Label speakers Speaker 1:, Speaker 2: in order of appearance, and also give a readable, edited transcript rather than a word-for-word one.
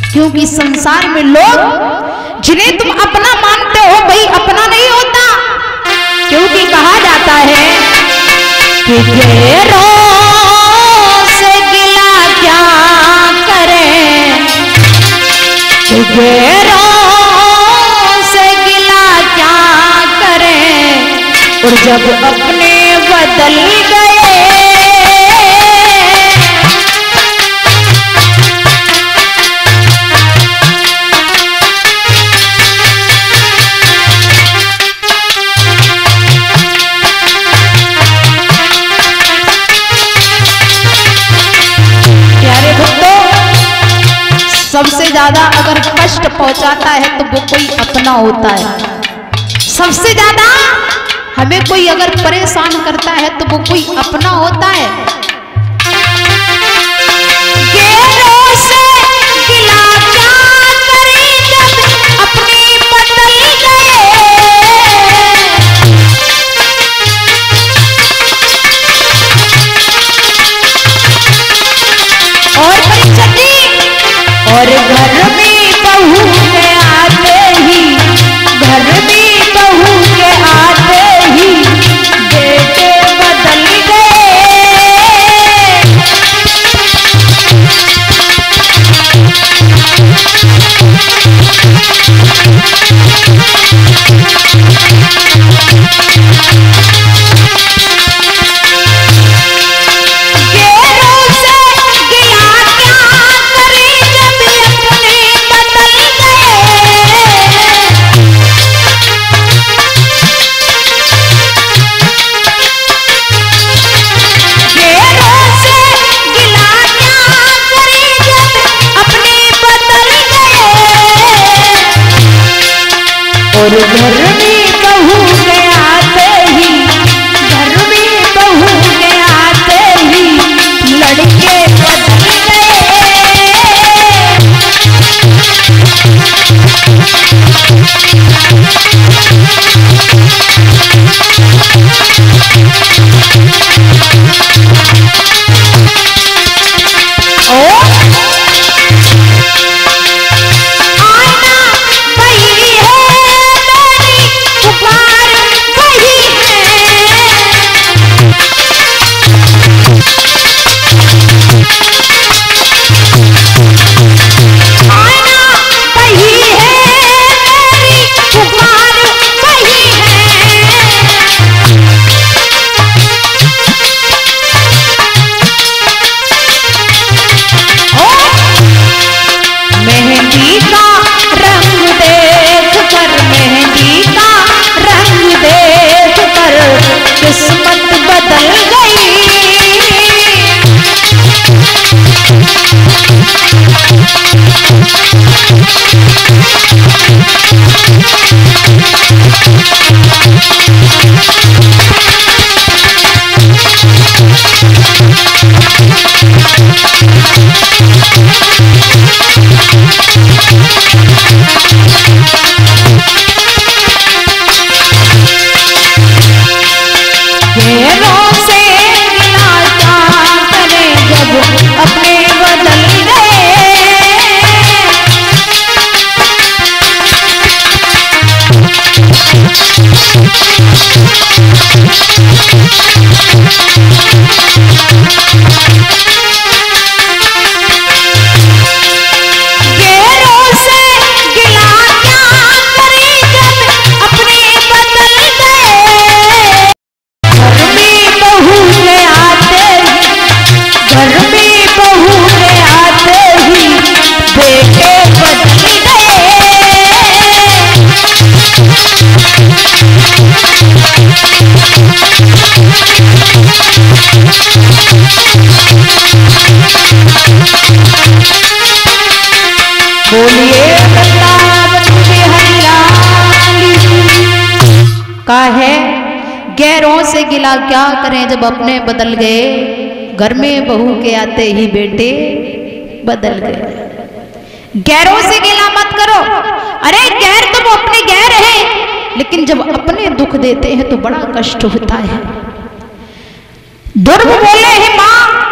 Speaker 1: क्योंकि संसार में लोग जिन्हें तुम अपना मानते हो भाई अपना नहीं होता। क्योंकि कहा जाता है कि गैरों से गिला क्या करें, कि गैरों से गिला क्या करें, और जब अपने बदल गए सबसे ज्यादा अगर कष्ट पहुंचाता है तो वो कोई अपना होता है। सबसे ज्यादा हमें कोई अगर परेशान करता है तो वो कोई अपना होता है। गैरों से गिला क्या करें जब अपने बदल गए, और परिचती और घर में बहू के आते ही, घर में बहू के आते ही बेटे बदल गए। और घर में बहू के आते ही, घर में बहू के आते ही लड़के बदल किस्मत बदल गई। गैरों से गिला क्या करें जब अपने बदल गए। गैरों से गिला क्या करें जब अपने बदल गए। घर में बहू के आते ही, घर में बहू के आते ही बेटे बदल गए। बोलिए वृंदावन बिहारी का है। गैरों से गिला क्या करें जब अपने बदल गए, घर में बहू के आते ही बेटे बदल गए। गैरों से गिला मत करो। अरे गैर तो वो अपने गैर है, लेकिन जब अपने दुख देते हैं तो बड़ा कष्ट होता है। दुर्ग बोले हैं माँ